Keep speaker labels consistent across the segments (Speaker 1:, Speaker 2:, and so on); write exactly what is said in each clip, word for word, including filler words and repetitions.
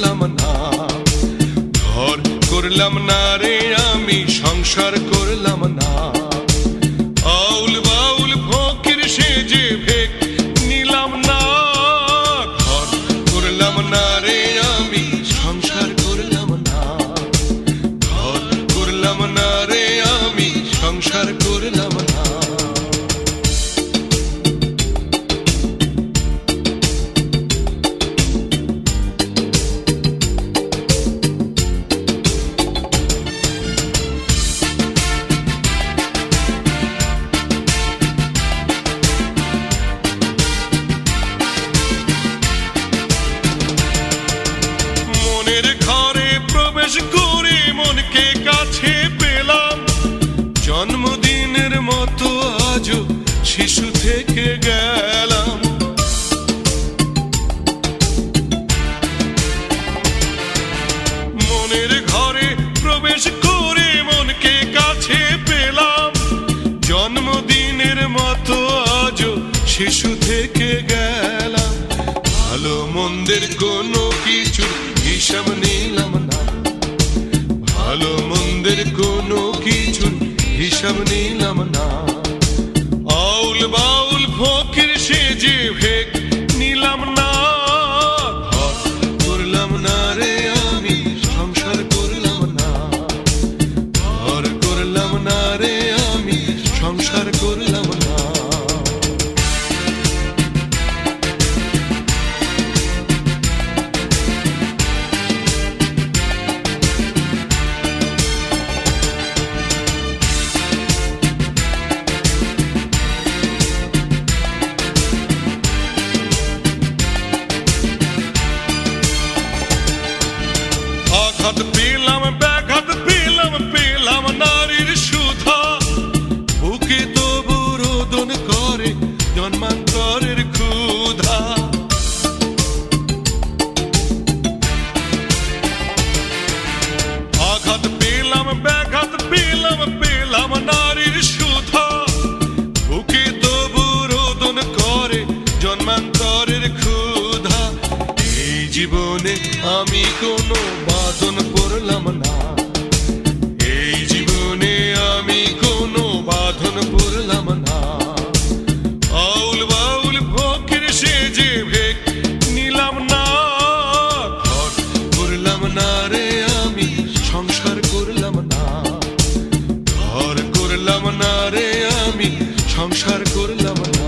Speaker 1: করলাম না, ঘর করলাম না রে আমি, সংসার করলাম না। আউল বাউল ফকির সেজে ভেক নিলাম না, ঘর করলাম না রে আমি, সংসার করলাম না। ঘর করলাম না রে আমি, সংসার করলাম না। করে মনকে কাছে পেলাম, জন্মদিনের মতো আজও শিশু থেকে গেলাম। মনের ঘরে প্রবেশ করে মনকে কাছে পেলাম, জন্মদিনের মতো আজও শিশু থেকে গেলাম। ভালো মন্দের কোনো কিছু হিসাব নিলাম না, ভালো মন্দের কোনো কিছু হিসাব নিলাম না। আউল বাউল ফকির সেজে ভেক নিলাম না, ঘর করলাম না রে আমি, সংসার করলাম না। ঘর করলাম না রে আমি, সংসার করলাম না। আঘাত পেলাম ব্যাঘাত পেলাম, পেলাম নারীর সুধা, বুকে তবু রোদন করে জন্মান্তরের ক্ষুধা। আঘাত পেলাম ব্যাঘাত পেলাম, পেলাম নারীর সুধা, বুকে তবু রোদন করে জন্মান্তরের ক্ষুধা। এই জীবনে আমি কোনো বাঁধন পড়লাম না, এই জীবনে আমি কোনো বাঁধন পড়লাম না। আউল বাউল ফকির সেজে ভেক নিলাম না, ঘর করলাম না রে আমি, সংসার করলাম না। ঘর করলাম না রে আমি, সংসার করলাম না।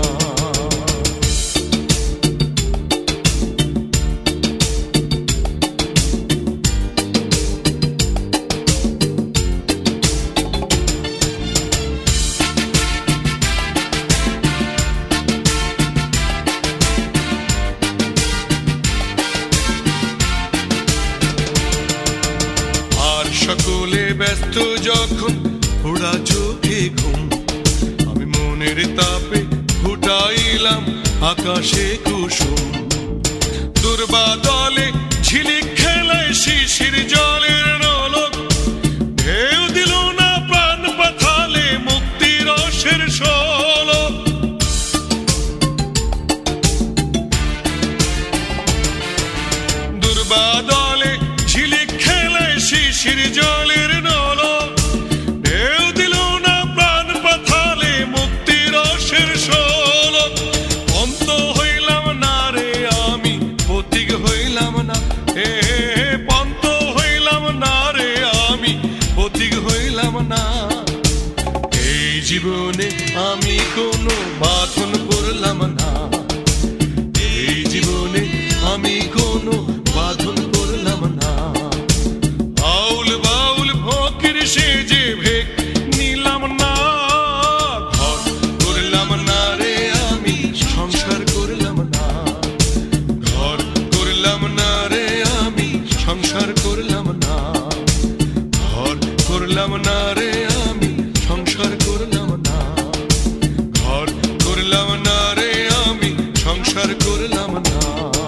Speaker 1: সকলে ব্যস্ত যখন ওরা চোখে ঘুম, আমি মনের তাপে ফুটাইলাম আকাশে কুসুম। দুর্বাদলে ঝিলিক খেলায় শিশির জলের নলক, ঢেউ দিল না প্রাণ পাথালে মুক্তি রসের শলক। দুর্বাদলে ঝিলিক খেলায় শিশির জলের নলক, ঢেউ দিল না প্রাণ পাথালে মুক্তি রসের শলক। অন্ত হইলাম না রে আমি, পথিক হইলাম না, হে পন্ত হইলাম না রে আমি, পথিক হইলাম না। এই জীবনে আমি কোনো বাঁধন পড়লাম না, এই জীবনে আমি কোনো বাঁধন পড়লাম না। আউল বাউল ফকির সেজে ভেক নিলাম না, ঘর করলাম না রে আমি, সংসার করলাম না। ঘর করলাম না রে আমি, সংসার করলাম না। ঘর করলাম না রে আমি, সংসার করলাম না। ঘর করলাম না রে আমি, সংসার করলাম না।